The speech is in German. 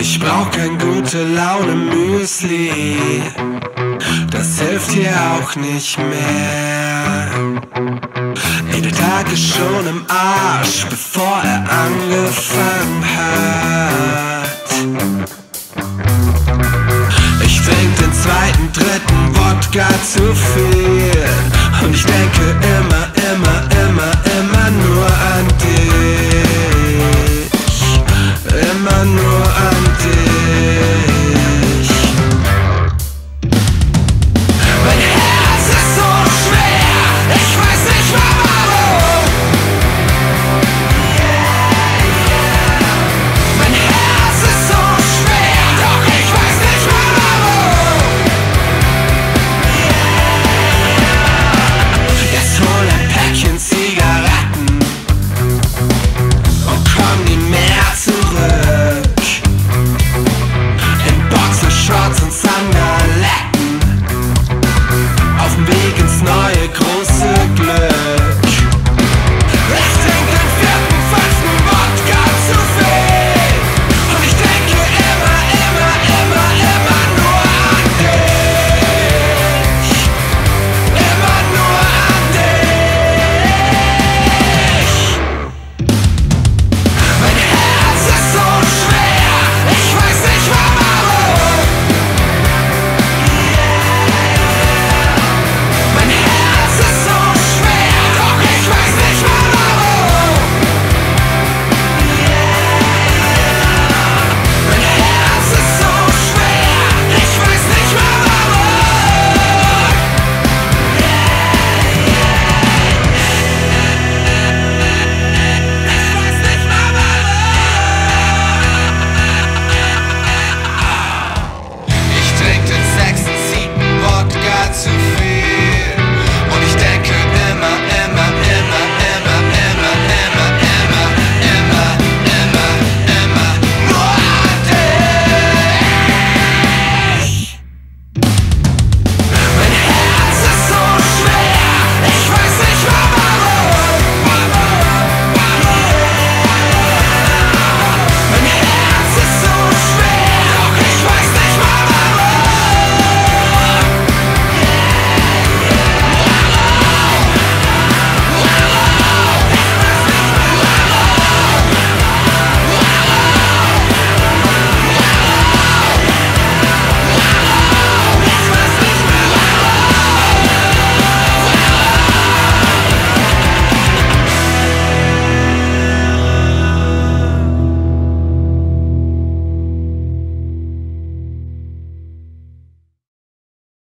Ich brauch kein gute Laune Müsli, das hilft hier auch nicht mehr. Ey, der Tag ist schon im Arsch, bevor er angefangen hat. Ich trink den zweiten, dritten Wodka zu viel und ich denke immer